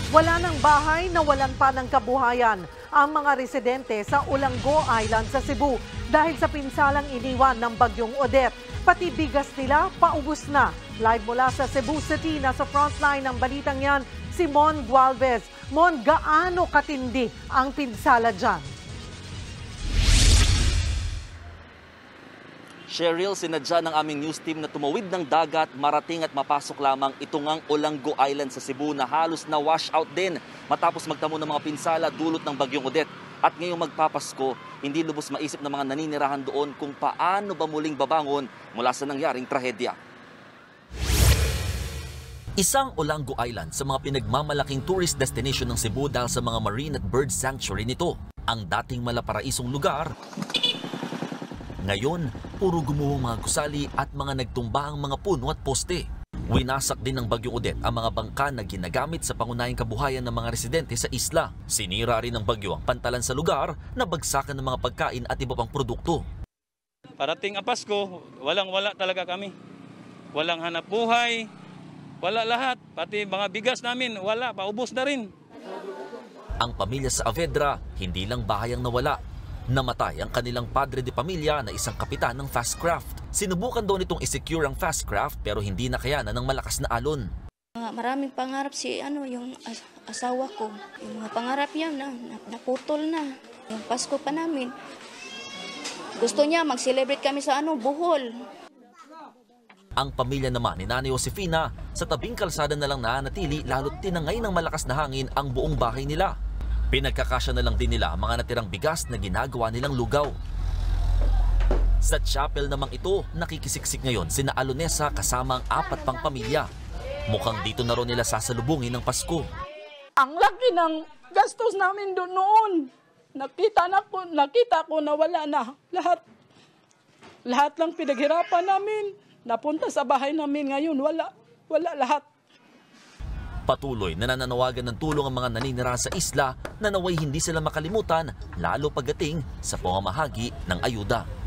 Wala ng bahay na walan pa ng kabuhayan ang mga residente sa Olanggo Island sa Cebu dahil sa pinsalang iniwan ng bagyong Odette. Pati bigas nila paubos na. Live mula sa Cebu City, nasa frontline ng balitang yan, si Mon Gualvez. Mon, gaano katindi ang pinsala dyan? Cheryl, sinadya ng aming news team na tumawid ng dagat, marating at mapasok lamang itong ang Olanggo Island sa Cebu na halos na wash out din matapos magtamo ng mga pinsala dulot ng bagyong Odette. At ngayong magpapasko, hindi lubos maisip ng mga naninirahan doon kung paano ba muling babangon mula sa nangyaring trahedya. Isang Olanggo Island sa mga pinagmamalaking tourist destination ng Cebu dahil sa mga marine at bird sanctuary nito. Ang dating malaparaisong lugar, ngayon, puro gumuhong mga gusali at mga nagtumba ang mga puno at poste. Winasak din ng bagyong Odette ang mga bangka na ginagamit sa pangunahing kabuhayan ng mga residente sa isla. Sinira rin ng bagyo ang pantalan sa lugar na bagsakan ng mga pagkain at iba pang produkto. Parating ang Pasko, walang-wala talaga kami. Walang hanap buhay, wala lahat. Pati mga bigas namin, wala, paubos na rin. Ang pamilya sa Avedra, hindi lang bahay ang nawala. Namatay ang kanilang padre de pamilya na isang kapitan ng fast craft. Sinubukan daw nitong isecure ang fast craft pero hindi nakayanan ng malakas na alon. Maraming pangarap yung asawa ko. Yung mga pangarap niya naputol na. Yung Pasko pa namin. Gusto niya mag-celebrate kami sa Bohol. Ang pamilya naman ni Nanay Josefina sa tabing kalsada na lang nanatili lalo't tinangay ng malakas na hangin ang buong bahay nila. Pinagkakasya na lang din nila ang mga natirang bigas na ginagawa nilang lugaw. Sa chapel namang ito, nakikisiksik ngayon sina Alonesa kasama ang 4 pang pamilya. Mukhang dito na rin nila sasalubungin ng Pasko. Ang laki ng gastos namin doon noon. Nakita ko na wala na. Lahat lang pinaghirapan namin. Napunta sa bahay namin ngayon, wala lahat. Patuloy na nananawagan ng tulong ang mga naninirahan sa isla na naway hindi sila makalimutan lalo pagdating sa pamamahagi ng ayuda.